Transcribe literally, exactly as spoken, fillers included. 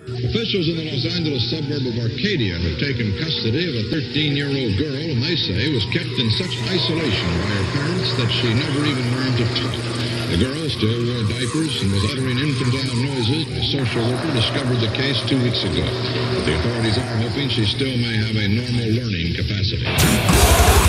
Officials in the Los Angeles suburb of Arcadia have taken custody of a thirteen-year-old girl, and they say was kept in such isolation by her parents that she never even learned to talk. The girl still wore diapers and was uttering infantile noises. A social worker discovered the case two weeks ago. But the authorities are hoping she still may have a normal learning capacity.